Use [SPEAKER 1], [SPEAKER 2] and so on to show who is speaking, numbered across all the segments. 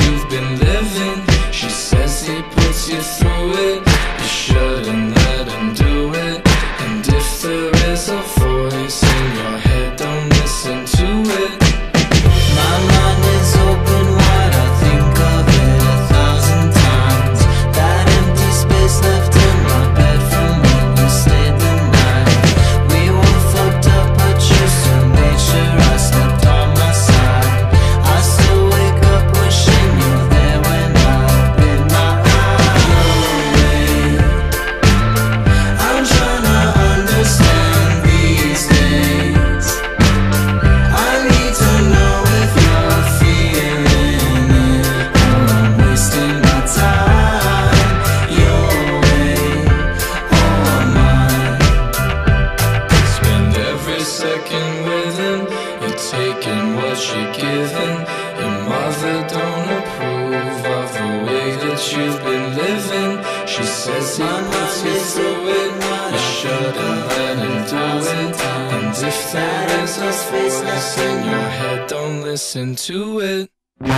[SPEAKER 1] you've been living. She says he puts you through it, you shouldn't let him do it. And if there is a voice in your head, don't listen to it.
[SPEAKER 2] My mind is open wide, I think of it 1,000 times. That empty space left in my bed from when you stayed the night. We were fucked up, but you still made sure I slept on my side. I still wake up wishing you were there when I open my eyes. I'm trying to understand these days. I need to know if you're feeling it, or I'm wasting my time. Your way or mine.
[SPEAKER 1] Spend every second with him, you're taking what you're giving. Your mother don't approve of the way that you've been living. She says he puts you through it, you shouldn't let him do it. And if there is a voice in your head, don't listen to it.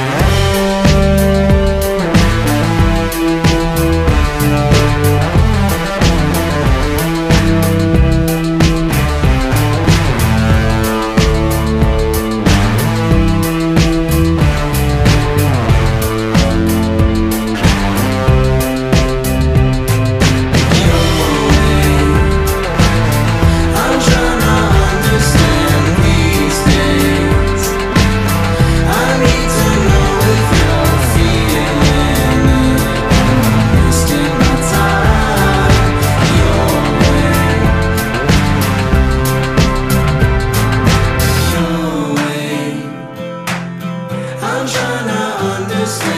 [SPEAKER 2] I'm trying to understand these days. I need to know if you're feeling it, or I'm wasting my time. Your way I'm trying to understand